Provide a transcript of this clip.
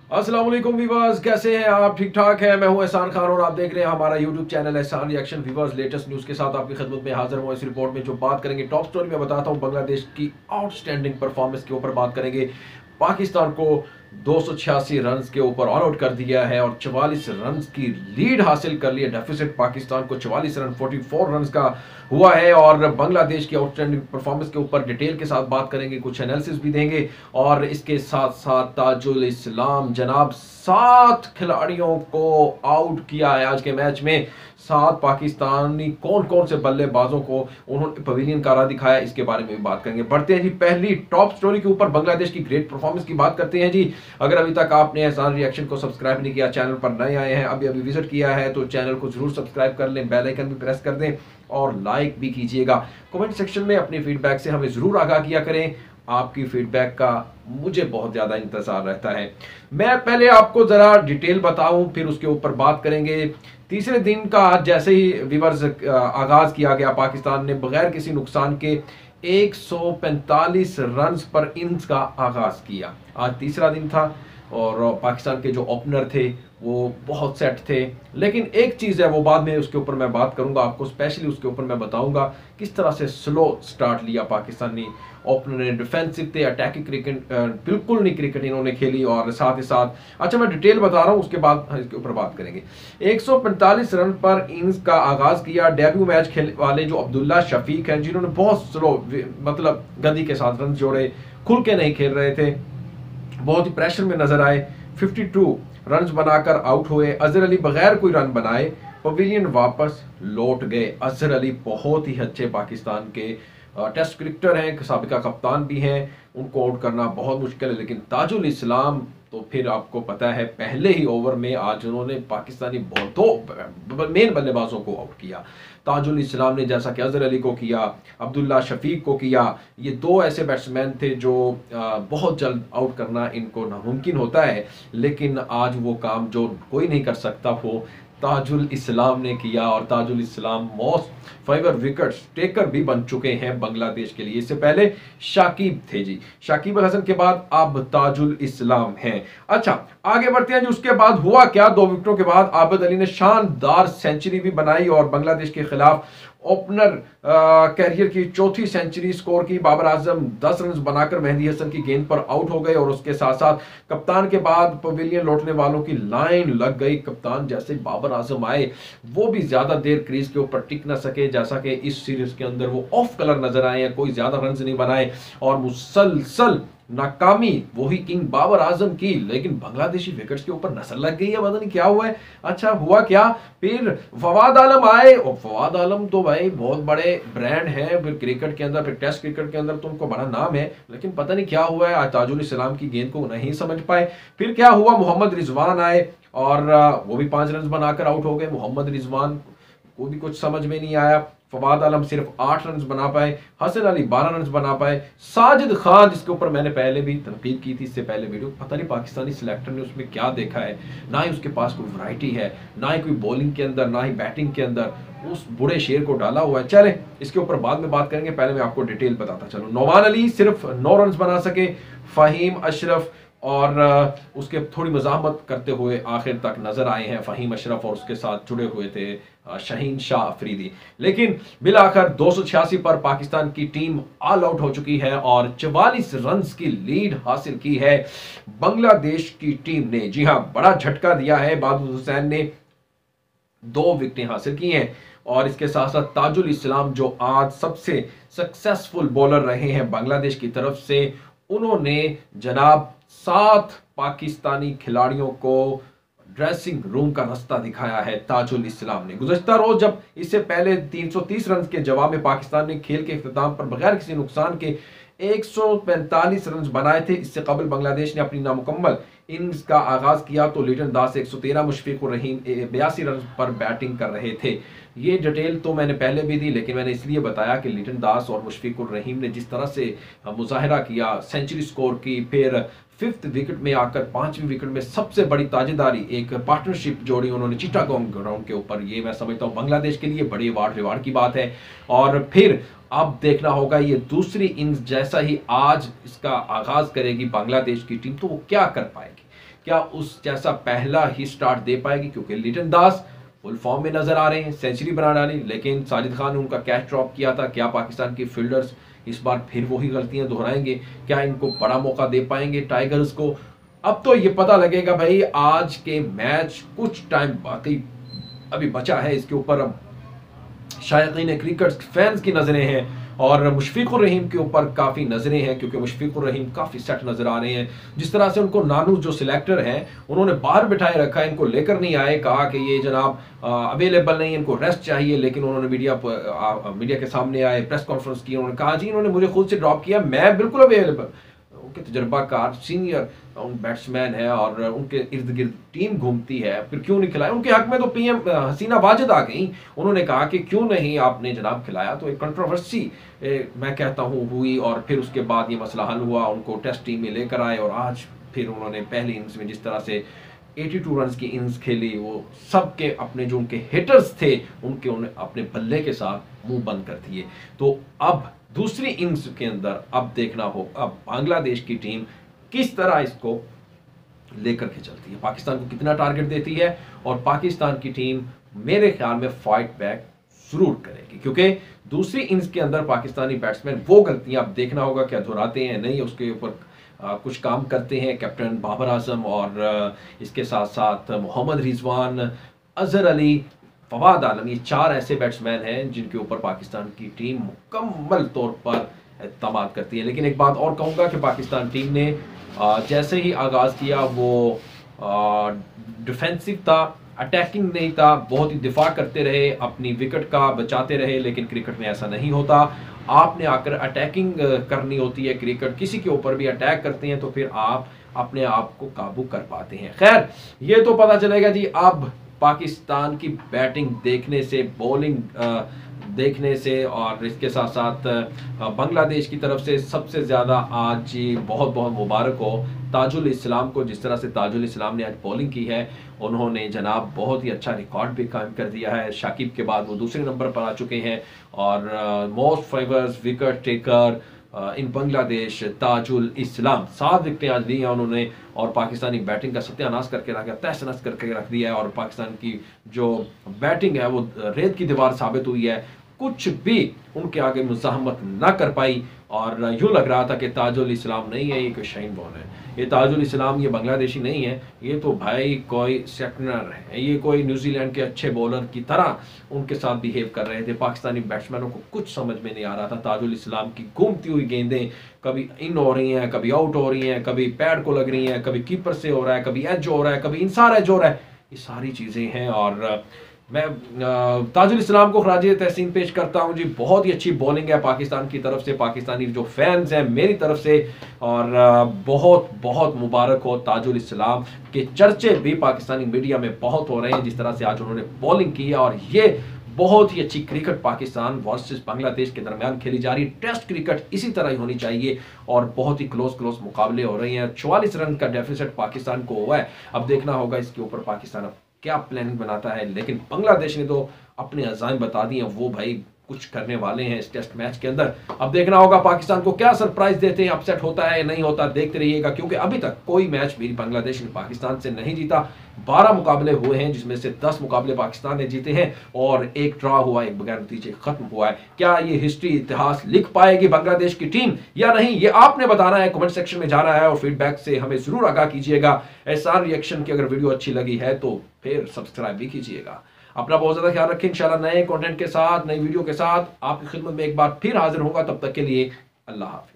अस्सलाम वालेकुम वीवर्स, कैसे हैं आप? ठीक ठाक है। मैं हूं एहसान खान और आप देख रहे हैं हमारा YouTube channel Ehsan reaction. Viewers, latest news के साथ आपकी खिदमत में हाजिर हूं। इस रिपोर्ट में जो बात करेंगे, टॉप स्टोरी में बताता हूं, बांग्लादेश की आउटस्टैंडिंग परफॉर्मेंस के ऊपर बात करेंगे। पाकिस्तान को 286 रन के ऊपर ऑल आउट कर दिया है और 44 रन की लीड हासिल कर ली है। डेफिसिट पाकिस्तान को 44 रन 44 रन का हुआ है। और बांग्लादेश की आउटस्टैंडिंग परफॉर्मेंस के ऊपर डिटेल के साथ बात करेंगे, कुछ एनालिसिस भी देंगे। और इसके साथ साथ ताजुल इस्लाम जनाब 7 खिलाड़ियों को आउट किया है आज के मैच में। 7 पाकिस्तानी कौन कौन से बल्लेबाजों को उन्होंने पवेलियन का राह दिखाया, इसके बारे में भी बात करेंगे। बढ़ते हैं जी पहली टॉप स्टोरी के ऊपर, बांग्लादेश की ग्रेट परफॉर्मेंस की बात करते हैं जी। अगर अभी तक आपने एहसान रिएक्शन को सब्सक्राइब नहीं किया, चैनल पर नए आए हैं, अभी अभी विजिट किया है, तो चैनल को जरूर सब्सक्राइब कर लें, बेल आइकन भी प्रेस कर दें और लाइक भी कीजिएगा। कमेंट सेक्शन में अपने फीडबैक से हमें जरूर आगाह किया करें। आपकी फीडबैक का मुझे बहुत ज्यादा इंतजार रहता है। मैं पहले आपको जरा डिटेल बताऊं, फिर उसके ऊपर बात करेंगे। तीसरे दिन का आज जैसे ही विवर्स आगाज किया गया, पाकिस्तान ने बगैर किसी नुकसान के 145 रन पर इनिंग्स का आगाज किया। आज तीसरा दिन था और पाकिस्तान के जो ओपनर थे वो बहुत सेट थे। लेकिन एक चीज़ है, वो बाद में उसके ऊपर मैं बात करूंगा, आपको स्पेशली उसके ऊपर मैं बताऊंगा किस तरह से स्लो स्टार्ट लिया पाकिस्तानी ओपनर ने। डिफेंसिव थे, अटैकिंग क्रिकेट बिल्कुल नहीं क्रिकेट इन्होंने खेली। और साथ ही साथ अच्छा मैं डिटेल बता रहा हूं, उसके बाद इसके ऊपर बात करेंगे। 145 रन पर इनिंग्स का आगाज किया डेब्यू मैच खेलने वाले जो अब्दुल्ला शफीक हैं, जिन्होंने बहुत स्लो मतलब गति के साथ रन जोड़े, खुल के नहीं खेल रहे थे, बहुत ही प्रेशर में नजर आए। 52 रन बनाकर आउट हुए। अजहर अली बगैर कोई रन बनाए पवेलियन वापस लौट गए। अजहर अली बहुत ही अच्छे पाकिस्तान के टेस्ट क्रिकेटर हैं, साबिका कप्तान भी हैं, उनको आउट करना बहुत मुश्किल है। लेकिन ताजुल इस्लाम तो फिर आपको पता है, पहले ही ओवर में आज उन्होंने पाकिस्तानी दो मेन बल्लेबाजों को आउट किया। ताजुल इस्लाम ने जैसा कि अजहर अली को किया, अब्दुल्ला शफीक को किया। ये दो ऐसे बैट्समैन थे जो बहुत जल्द आउट करना इनको नामुमकिन होता है, लेकिन आज वो काम जो कोई नहीं कर सकता वो ताजुल इस्लाम ने किया। और Taijul Islam most favour wickets taker भी बन चुके हैं बांग्लादेश के लिए। इससे पहले शाकिब थे जी, शाकिब अल हसन के बाद अब ताजुल इस्लाम हैं। अच्छा आगे बढ़ते हैं जी। उसके बाद हुआ क्या, 2 विकेटों के बाद आबिद अली ने शानदार सेंचुरी भी बनाई और बांग्लादेश के खिलाफ ओपनर कैरियर की चौथी सेंचुरी स्कोर की। बाबर आजम 10 रन बनाकर मेहदी हसन की गेंद पर आउट हो गए और उसके साथ साथ कप्तान के बाद पवेलियन लौटने वालों की लाइन लग गई। कप्तान जैसे बाबर आजम आए, वो भी ज्यादा देर क्रीज के ऊपर टिक ना सके, जैसा कि इस सीरीज के अंदर वो ऑफ कलर नजर आए हैं, कोई ज्यादा रन नहीं बनाए और मुसलसल नाकामी वही किंग बाबर आजम की। लेकिन बांग्लादेशी विकेट्स के ऊपर नजर लग गई है, पता नहीं क्या हुआ है। अच्छा हुआ क्या, फिर फवाद आलम आए और फवाद आलम तो भाई बहुत बड़े ब्रांड हैं फिर क्रिकेट के अंदर, फिर टेस्ट क्रिकेट के अंदर तो उनको बड़ा नाम है। लेकिन पता नहीं क्या हुआ है, आज ताजुल इस्लाम की गेंद को नहीं समझ पाए। फिर क्या हुआ, मोहम्मद रिजवान आए और वो भी 5 रन बनाकर आउट हो गए। मोहम्मद रिजवान को भी कुछ समझ में नहीं आया। फवाद आलम सिर्फ 8 रन बना पाए, हसन अली 12 रन बना पाए। साजिद खान, जिसके ऊपर मैंने पहले भी तनकीद की थी इससे पहले वीडियो, पता नहीं पाकिस्तानी सिलेक्टर ने उसमें क्या देखा है, ना ही उसके पास कोई वैरायटी है, ना ही कोई बॉलिंग के अंदर, ना ही बैटिंग के अंदर उस बुढ़े शेर को डाला हुआ है। चले इसके ऊपर बाद में बात करेंगे, पहले मैं आपको डिटेल बताता चलूं। नौमान अली सिर्फ 9 रन बना सके। फहीम अशरफ और उसके थोड़ी मजामत करते हुए आखिर तक नजर आए हैं फहीम अशरफ, और उसके साथ जुड़े हुए थे शाहीन शाह अफरीदी। लेकिन बिलाखिर 286 पर पाकिस्तान की टीम ऑल आउट हो चुकी है और 44 रन की लीड हासिल की है बांग्लादेश की टीम ने। जी हां, बड़ा झटका दिया है। बादल हुसैन ने 2 विकेटें हासिल की हैं और इसके साथ साथ ताजुल इस्लाम जो आज सबसे सक्सेसफुल बॉलर रहे हैं बांग्लादेश की तरफ से, उन्होंने जनाब 7 पाकिस्तानी खिलाड़ियों को ड्रेसिंग रूम का रास्ता दिखाया है ताजुल इस्लाम ने। गुज़श्ता रोज जब इससे पहले 330 रन के जवाब में पाकिस्तान ने खेल के इख्तिताम पर बगैर किसी नुकसान के 145 रन बनाए थे। इससे कबल बांग्लादेश ने अपनी नामुकम्मल इनिंग्स का आगाज किया तो लिटन दास 113, मुशफिकुर रहीम 82 रन पर बैटिंग कर रहे थे। ये डिटेल तो मैंने पहले भी दी, लेकिन मैंने इसलिए बताया कि लिटन दास और मुशफिकुर रहीम ने जिस तरह से मुजाहिरा किया, सेंचुरी स्कोर की, फिर 5th विकेट में आकर 5वीं विकेट में सबसे बड़ी ताजेदारी एक पार्टनरशिप जोड़ी उन्होंने चिटागोंग ग्राउंड के ऊपर। ये मैं समझता हूँ बांग्लादेश के लिए बड़ी अवार्ड रिवार्ड की बात है। और फिर अब देखना होगा ये दूसरी इनिंग्स जैसा ही आज इसका आगाज करेगी बांग्लादेश की टीम, तो वो क्या कर पाएगी। क्या उस जैसा पहला ही स्टार्ट दे पाएगी, क्योंकि लिटन दास फुल फॉर्म में नजर आ रहे हैं, सेंचुरी बना डाली, लेकिन साजिद खान ने उनका कैच ड्रॉप किया था। क्या पाकिस्तान की फील्डर्स इस बार फिर वही गलतियां दोहराएंगे? क्या इनको बड़ा मौका दे पाएंगे टाइगर्स को? अब तो ये पता लगेगा भाई। आज के मैच कुछ टाइम बाकी अभी बचा है, इसके ऊपर अब शायकीन क्रिकेट फैंस की नजरें हैं और मुशफिकुर रहीम के ऊपर काफ़ी नज़रें हैं, क्योंकि मुशफिकुर रहीम काफ़ी सेट नज़र आ रहे हैं। जिस तरह से उनको नानू जो सिलेक्टर हैं उन्होंने बाहर बिठाए रखा है, इनको लेकर नहीं आए, कहा कि ये जनाब अवेलेबल नहीं है, इनको रेस्ट चाहिए। लेकिन उन्होंने मीडिया के सामने आए, प्रेस कॉन्फ्रेंस की, उन्होंने कहा जी इन्होंने मुझे खुद से ड्रॉप किया, मैं बिल्कुल अवेलेबल। उनके तजर्बाकार सीनियर बैट्समैन है और उनके इर्द गिर्द टीम घूमती है, फिर क्यों नहीं खिलाया? उनके हक में तो पीएम हसीना वाजिद आ गई, उन्होंने कहा कि क्यों नहीं आपने जनाब खिलाया। तो एक कंट्रोवर्सी मैं कहता हूँ हुई और फिर उसके बाद ये मसला हल हुआ, उनको टेस्ट टीम में लेकर आए और आज फिर उन्होंने पहली इनिंग्स में जिस तरह से 82 रन की इनिंग्स खेली, वो सबके अपने जो उनके हिटर्स थे उनके उन्हें अपने बल्ले के साथ मुंह बंद कर दिए। तो अब दूसरी इनिंग्स के अंदर अब देखना हो अब बांग्लादेश की टीम किस तरह इसको लेकर के चलती है, पाकिस्तान को कितना टारगेट देती है, और पाकिस्तान की टीम मेरे ख्याल में फाइट बैक जरूर करेगी, क्योंकि दूसरी इनिंग्स के अंदर पाकिस्तानी बैट्समैन वो गलतियां अब देखना होगा क्या दोहराते हैं नहीं, उसके ऊपर कुछ काम करते हैं कैप्टन बाबर आजम और इसके साथ साथ मोहम्मद रिजवान, अजहर अली, फवाद आलम, ये 4 ऐसे बैट्समैन हैं जिनके ऊपर पाकिस्तान की टीम मुकम्मल तौर पर एतमाद करती है। लेकिन एक बात और कहूँगा कि पाकिस्तान टीम ने जैसे ही आगाज़ किया वो डिफेंसिव था, अटैकिंग नहीं था, बहुत ही दिफा करते रहे, अपनी विकेट का बचाते रहे। लेकिन क्रिकेट में ऐसा नहीं होता, आपने आकर अटैकिंग करनी होती है। क्रिकेट किसी के ऊपर भी अटैक करते हैं तो फिर आप अपने आप को काबू कर पाते हैं। खैर ये तो पता चलेगा जी अब पाकिस्तान की बैटिंग देखने से, बॉलिंग देखने से, और इसके साथ साथ बांग्लादेश की तरफ से सबसे ज़्यादा आज बहुत बहुत मुबारक हो ताजुल इस्लाम को। जिस तरह से ताजुल इस्लाम ने आज बॉलिंग की है, उन्होंने जनाब बहुत ही अच्छा रिकॉर्ड भी कायम कर दिया है। शाकिब के बाद वो दूसरे नंबर पर आ चुके हैं और most favours wicket taker in Bangladesh Taijul Islam 7 विकेटें आज ली हैं उन्होंने और पाकिस्तानी बैटिंग का सत्यानाश करके रख दिया, तहस नहस करके रख दिया है। और पाकिस्तान की जो बैटिंग है वो रेत की दीवार साबित हुई है, कुछ भी उनके आगे मुज़ाहमत ना कर पाई। और यूँ लग रहा था कि ताजुल इस्लाम नहीं है, ये कोई शाहीन बॉल है, ये ताजुल इस्लाम ये बांग्लादेशी नहीं है, ये तो भाई कोई सेकंडर है, ये कोई न्यूजीलैंड के अच्छे बॉलर की तरह उनके साथ बिहेव कर रहे थे। पाकिस्तानी बैट्समैनों को कुछ समझ में नहीं आ रहा था। ताजुल इस्लाम की घूमती हुई गेंदें कभी इन हो रही हैं, कभी आउट हो रही हैं, कभी पैड को लग रही हैं, कभी कीपर से हो रहा है, कभी एज हो रहा है, कभी इंसार एज हो रहा है, ये सारी चीज़ें हैं। और मैं ताजुल इस्लाम को खराज तहसीन पेश करता हूं जी, बहुत ही अच्छी बॉलिंग है पाकिस्तान की तरफ से, पाकिस्तानी जो फैंस हैं मेरी तरफ से, और बहुत बहुत मुबारक हो ताजुल इस्लाम के चर्चे भी पाकिस्तानी मीडिया में बहुत हो रहे हैं जिस तरह से आज उन्होंने बॉलिंग की है। और ये बहुत ही अच्छी क्रिकेट पाकिस्तान वर्सेस बांग्लादेश के दरमियान खेली जा रही, टेस्ट क्रिकेट इसी तरह ही होनी चाहिए और बहुत ही क्लोज मुकाबले हो रहे हैं। 44 रन का डेफिसिट पाकिस्तान को हुआ है, अब देखना होगा इसके ऊपर पाकिस्तान अब क्या प्लानिंग बनाता है। लेकिन बांग्लादेश ने तो अपने अज़ाइम बता दिए हैं, वो भाई कुछ करने वाले हैं इस टेस्ट मैच के अंदर। अब देखना होगा पाकिस्तान को क्या सरप्राइज देते हैं, अपसेट होता है या नहीं होता, देखते रहिएगा, क्योंकि अभी तक कोई मैच मेरी बांग्लादेश ने पाकिस्तान से नहीं जीता। 12 मुकाबले हुए हैं जिसमें से 10 मुकाबले पाकिस्तान ने जीते हैं और एक ड्रॉ हुआ, एक बगैर नतीजे खत्म हुआ है। क्या ये हिस्ट्री इतिहास लिख पाएगी बांग्लादेश की टीम या नहीं, ये आपने बताना है, कमेंट सेक्शन में जाना है और फीडबैक से हमें जरूर आगाह कीजिएगा। एसआर रिएक्शन की अगर वीडियो अच्छी लगी है तो फिर सब्सक्राइब भी कीजिएगा। अपना बहुत ज्यादा ख्याल रखें, इंशाल्लाह नए कंटेंट के साथ, नई वीडियो के साथ आपकी खिदमत में एक बार फिर हाजिर होगा। तब तक के लिए अल्लाह हाफिज़।